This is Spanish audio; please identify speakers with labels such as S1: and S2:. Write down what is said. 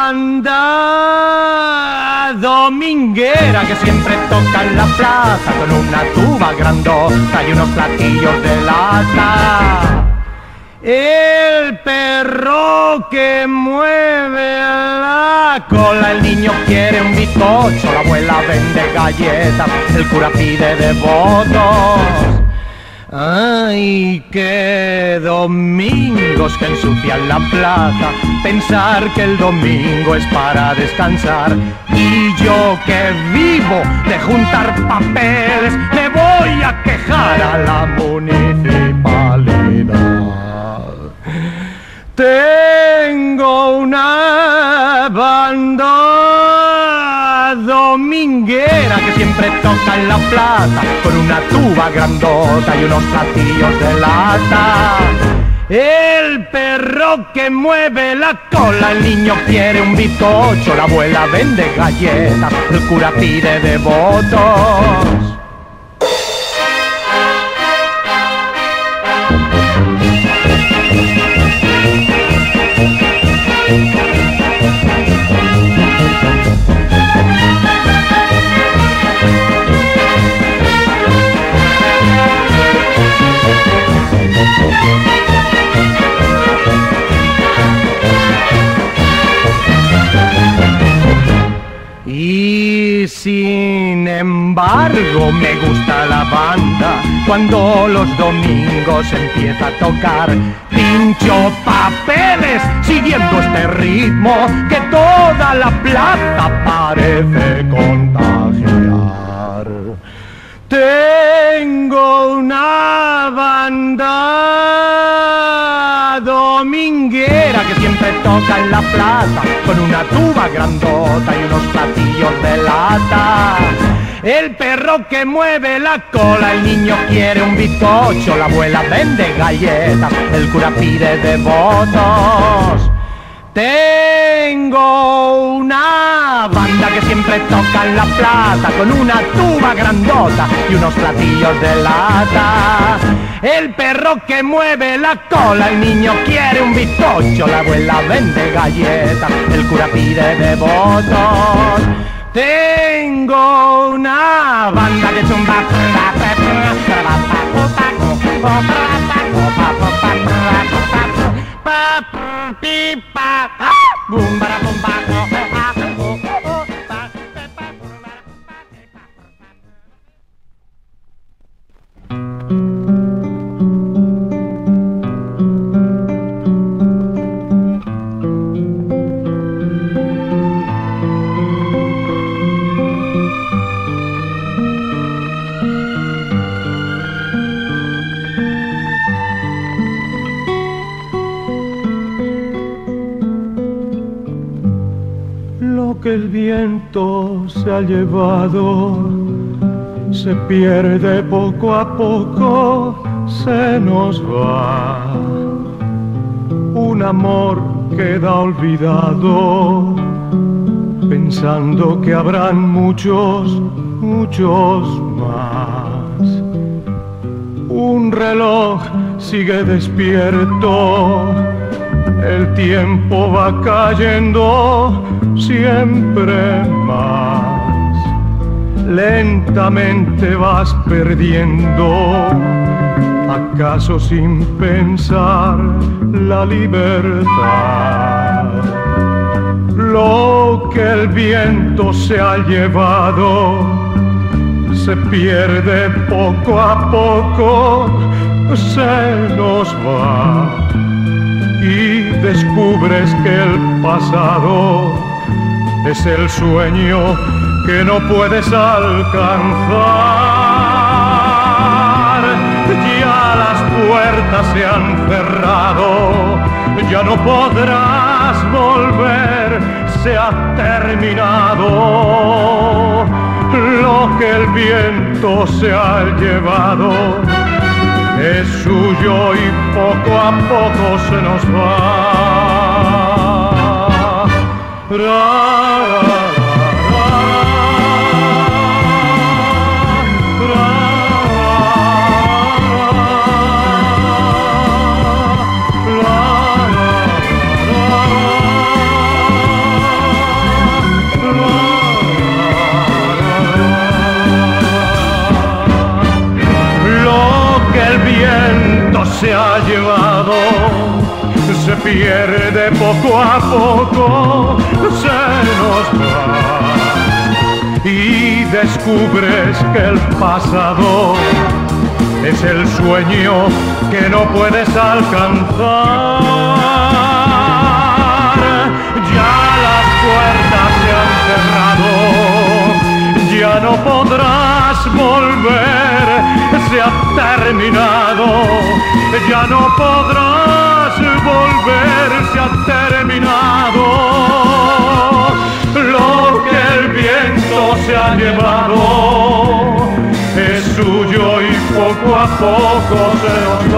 S1: banda dominguera que siempre toca en la plaza con una tuba grandota y unos platillos de lata. El perro que mueve la cola, el niño quiere un bizcocho, la abuela vende galletas, el cura pide devotos. Ay, qué domingos que ensucian la plaza, pensar que el domingo es para descansar. Y yo que vivo de juntar papeles, me voy a quejar a la municipalidad. Tengo una banda dominguera que siempre toca en la plaza con una tuba grandota y unos platillos de lata. El perro que mueve la cola, el niño quiere un bizcocho, la abuela vende galletas, el cura pide devotos. Y sin embargo me gusta la banda cuando los domingos empieza a tocar. Pincho papeles siguiendo este ritmo que toda la plaza parece contagiar. Tengo una banda dominguera que siempre toca en la plaza con una tuba grandota y unos platillos de lata. El perro que mueve la cola, el niño quiere un bizcocho, la abuela vende galletas, el cura pide devotos. Tengo una banda que siempre toca en la plaza con una tuba grandota y unos platillos de lata. El perro que mueve la cola, el niño quiere un bizcocho, la abuela vende galletas, el cura pide devotos. Tengo una banda que zumba que el viento se ha llevado, se pierde poco a poco, se nos va. Un amor queda olvidado, pensando que habrán muchos, muchos más. Un reloj sigue despierto, el tiempo va cayendo siempre más. Lentamente vas perdiendo, acaso sin pensar, la libertad. Lo que el viento se ha llevado se pierde poco a poco, se nos va. Y descubres que el pasado es el sueño que no puedes alcanzar. Ya las puertas se han cerrado, ya no podrás volver, se ha terminado. Lo que el viento se ha llevado es suyo y poco a poco se nos va. lado se pierde poco a poco, se nos va y descubres que el pasado es el sueño que no puedes alcanzar. Ya las puertas se han cerrado, ya no podrás volver, se ha terminado, ya no podrás volver, se ha terminado. Lo que el viento se ha llevado es suyo y poco a poco se nos